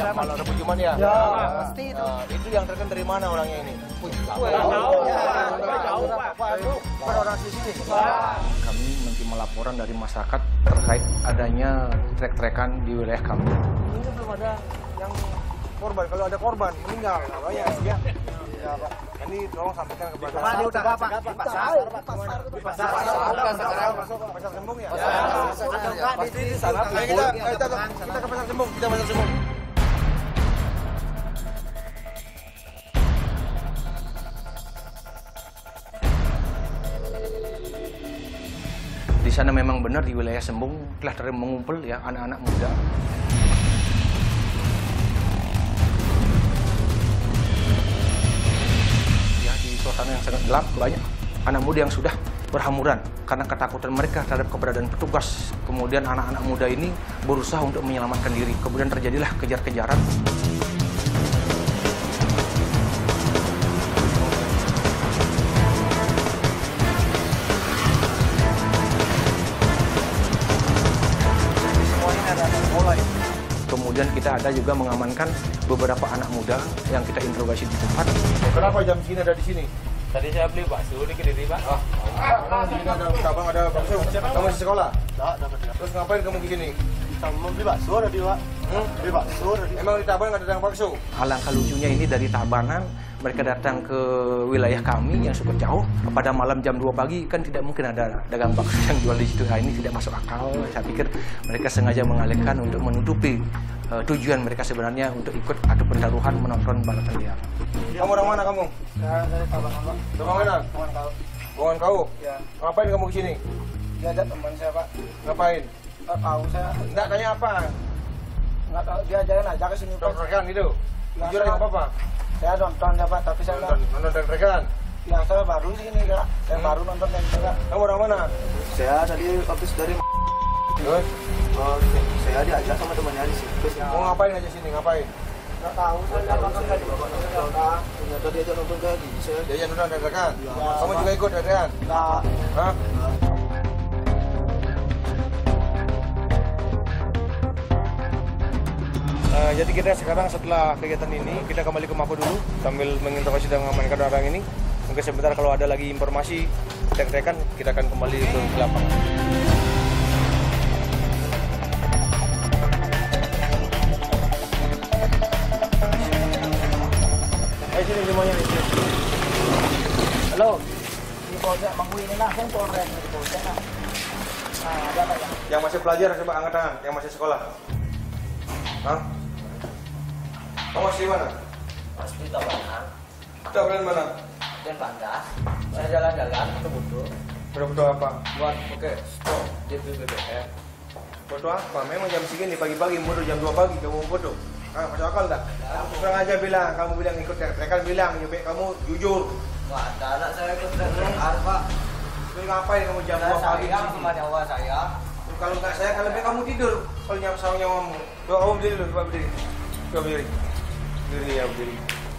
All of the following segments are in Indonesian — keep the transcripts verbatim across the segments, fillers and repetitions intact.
Kalau ada penciuman ya? Ya, pasti itu. Nah, itu yang terekam dari mana orangnya ini? Tahu, tahu, Pak. Bukan orang di sini. Kami menerima laporan dari masyarakat terkait adanya trek-trekan di wilayah kami. Ini belum ada yang korban. Kalau ada korban meninggal, apa ya? Ya, ya Pak. Ini tolong sampaikan kepada Pak, di utara, Pak. Di pasar, Pak. Di pasar. Masuk ke pasar Sembung ya? Pasti di sana. Kita kita kita ke pasar Sembung, kita pasar Sembung. Di sana memang benar di wilayah Sembung telah terjadi mengumpul ya anak-anak muda. Ya di suasana yang sangat gelap banyak anak muda yang sudah berhamburan karena ketakutan mereka terhadap keberadaan petugas. Kemudian anak-anak muda ini berusaha untuk menyelamatkan diri. Kemudian terjadilah kejar-kejaran. Kemudian kita ada juga mengamankan beberapa anak muda yang kita interogasi di tempat. Kenapa jam segini ada di sini? Tadi saya beli bakso di kediri, Pak. Oh, di sini ada cabang ada bakso. Kamu masih sekolah? Tidak, tidak. Terus ngapain kamu di sini? Mau beli bakso tadi, Pak. Hmm? Beli bakso tadi. Emang di Tabanan nggak ada yang bakso? Alangkah lucunya ini dari Tabanan mereka datang ke wilayah kami yang cukup jauh. Pada malam jam dua pagi kan tidak mungkin ada dagang bakso yang jual di situ. Nah, ini tidak masuk akal. Saya pikir mereka sengaja mengalihkan untuk menutupi uh, tujuan mereka sebenarnya untuk ikut adu pertaruhan menonton balapan liar. Kamu orang mana kamu? Saya dari Tabanan, Pak. Dari mana? Teman kau. Bukan kau? Ya. Ngapain kamu ke sini? Diajak teman saya, Pak. Ngapain? Nggak tahu saya. Enggak tanya apa? Nggak tahu. Diajarin aja ke sini, Pak. Rekan gitu? Ya, Jujur aja nggak apa-apa? Saya nonton ya, Pak. Tapi saya Nonton, nggak. nonton rekan. Ya, saya baru di sini, Kak. Saya Hmm. baru nonton yang juga. Kamu orang mana? Saya tadi habis dari. Terus? Oh, saya diajak sama temannya di situ. Mau ngapain aja sini? Ngapain? Nggak tahu, saya nggak nonton tadi. Ternyata dia nonton tadi. Saya Dia yang nonton rekan. Ya, Kamu sama. juga ikut rekan? nggak. Hah? Uh, jadi kita sekarang setelah kegiatan ini kita kembali ke Mako dulu sambil menginterogasi dan mengamankan orang ini. Mungkin sebentar kalau ada lagi informasi trek-trekan kita akan kembali ke lapangan. Ayo sini semuanya. Halo. Di Polsek Manggu ini langsung Polres di Polsek. Nah, ada apa ya? Yang masih pelajar coba angkat tangan, yang masih sekolah. Hah? Kamu masih di mana? Mas di Tabanan, Tabanan mana? dan Pandas. Saya jalan-jalan ke Butuh Foto apa? buat oke stop di B B B M. Foto apa? Memang jam segini pagi-pagi, mudah jam dua pagi kamu foto. Ah, masuk akal tak? Terang aja bilang, kamu bilang ikut trek-trekan bilang, nyobek kamu jujur. Nggak ada anak saya ikut trek Arfa. Terus ngapain kamu jam Saya dua pagi di sayang sini? sama nyawa saya. Kalau nggak saya, kalau lebih kamu tidur. Kalau nyawa sama nyawamu. Coba kamu berdiri dulu, coba berdiri. Coba berdiri. Berdiri ya, berdiri.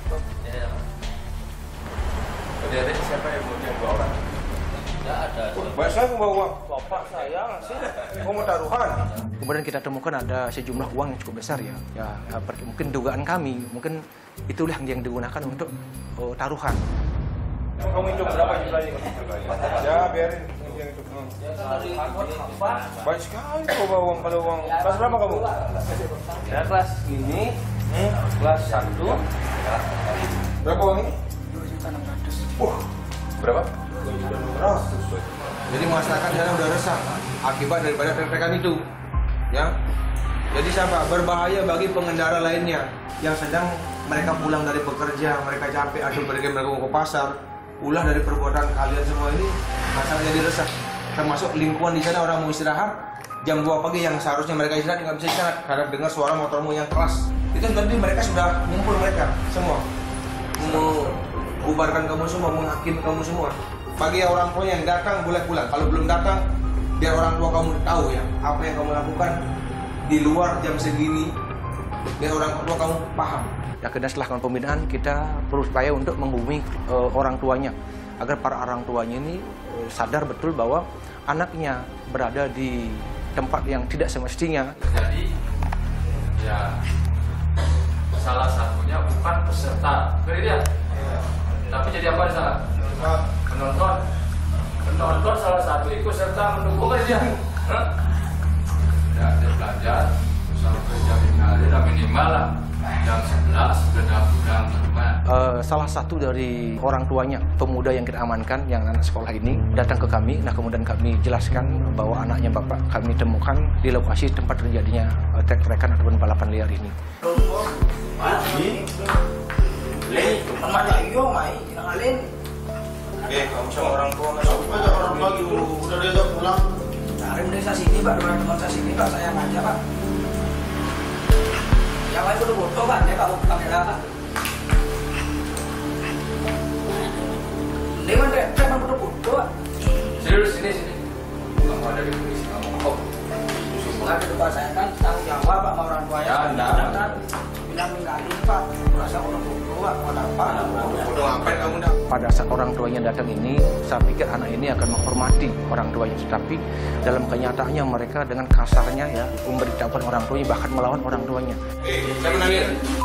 Adik-adik siapa yang mau jaga orang? Nggak ada. Banyak saya mau bawa uang. Bapak saya sih. Kamu mau taruhan. Kemudian kita temukan ada sejumlah uang yang cukup besar ya. Ya, ya, per- mungkin dugaan kami, mungkin itulah yang digunakan untuk oh, taruhan. Kamu hitung berapa jumlahnya? Ya, biarin. Yang itu. Hmm. Banyak sekali kau bawa uang kalau uang. Kelas berapa kamu? Ya kelas ini, Hmm? kelas satu. Berapa uang ini? Uh, Berapa? Oh. Jadi masyarakat di sana udah resah akibat daripada trek-trekan itu, ya. Jadi siapa? Berbahaya bagi pengendara lainnya yang sedang mereka pulang dari bekerja, mereka capek atau mereka mereka mau ke pasar, ulah dari perbuatan kalian semua ini, masyarakat jadi resah. Termasuk lingkungan di sana orang mau istirahat jam dua pagi yang seharusnya mereka istirahat nggak bisa istirahat karena dengar suara motormu yang keras. Itu nanti mereka sudah ngumpul mereka semua mau bubarkan kamu semua, menghakimi kamu semua. Bagi orang tua yang datang boleh pulang. Kalau belum datang, biar orang tua kamu tahu ya apa yang kamu lakukan di luar jam segini. Biar orang tua kamu paham. Akhirnya setelah melakukan pembinaan kita berupaya untuk menghubungi uh, orang tuanya agar para orang tuanya ini uh, sadar betul bahwa anaknya berada di tempat yang tidak semestinya. Jadi ya salah satunya bukan peserta, betul dia? Tapi jadi apa di sana? Penonton. Penonton salah satu ikut serta mendukung dia. Hah? Ya, dia belajar sampai jam lima hari dan minimal lah jam sebelas sudah pulang ke rumah. Uh, salah satu dari orang tuanya pemuda yang kita amankan, yang anak sekolah ini datang ke kami. Nah, kemudian kami jelaskan bahwa anaknya bapak kami temukan di lokasi tempat terjadinya uh, trek-trekan ataupun balapan liar ini. Eh, kamu sama orang tua nggak suka aja orang tua gitu. Udah diajak pulang. Cari desa sini pak, dengan teman saya sini pak, saya ngajak pak. Yang lain udah foto pak, dia kalau kamera pak. Dia kan dia kan udah foto pak. Serius sini sini. Kamu ada di polisi kamu kok. Nggak ada pak, saya kan tanggung jawab pak sama orang tua Ya, enggak. Kan bilang ninggalin pak, merasa udah foto pak, mau apa? Udah ngapain kamu dah? Pada saat orang tuanya datang ini, saya pikir anak ini akan menghormati orang tuanya. Tetapi dalam kenyataannya mereka dengan kasarnya ya memberitahukan orang tuanya, bahkan melawan orang tuanya. Eh, saya menanya.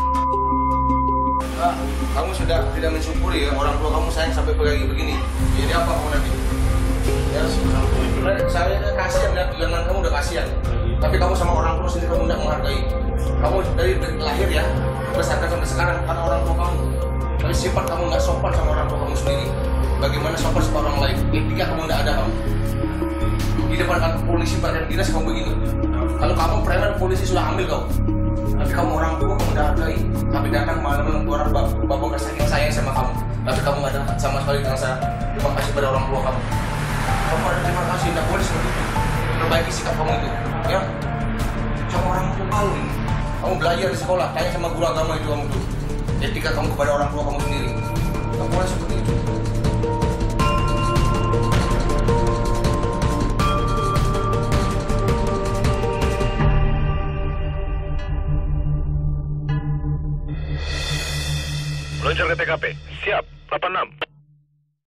Nah, kamu sudah tidak mensyukuri ya orang tua kamu sayang sampai kayak begini. Jadi apa kamu nanti? Ya, sebenarnya saya kasihan ya, dengan kamu udah kasihan. Tapi kamu sama orang tua sendiri kamu tidak menghargai. Kamu dari, dari lahir ya, besarkan sampai sekarang karena orang tua kamu. Tapi sifat kamu nggak sopan sama orang tua kamu sendiri. Bagaimana sopan sama orang lain? Etika kamu nggak ada kamu. Di depan kan polisi badan dinas kamu begini. Kalau kamu preman polisi sudah ambil kau. Tapi kamu orang tua kamu udah hargai. Tapi datang malam-malam orang bapak nggak sayang sayang sama kamu. Tapi kamu nggak ada sama sekali rasa terima kasih pada orang tua kamu. Kamu ada terima kasih, tidak boleh seperti itu. Perbaiki sikap kamu itu, ya. Sama orang tua kamu ini. Kamu belajar di sekolah, tanya sama guru agama itu kamu tuh. Etika kamu kepada orang tua kamu sendiri. Kamu boleh seperti itu. Meluncur ke T K P. Siap, delapan enam.